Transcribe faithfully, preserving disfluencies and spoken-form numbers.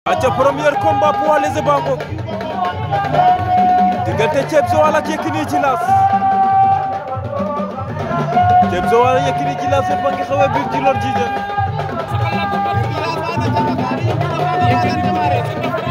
aca premier combat poids léger bango diggante Thieb Joal ak Yékini Djilass Thieb Joal ak Yékini Djilass yëpp a ngi xawe biir Djilor Djidjack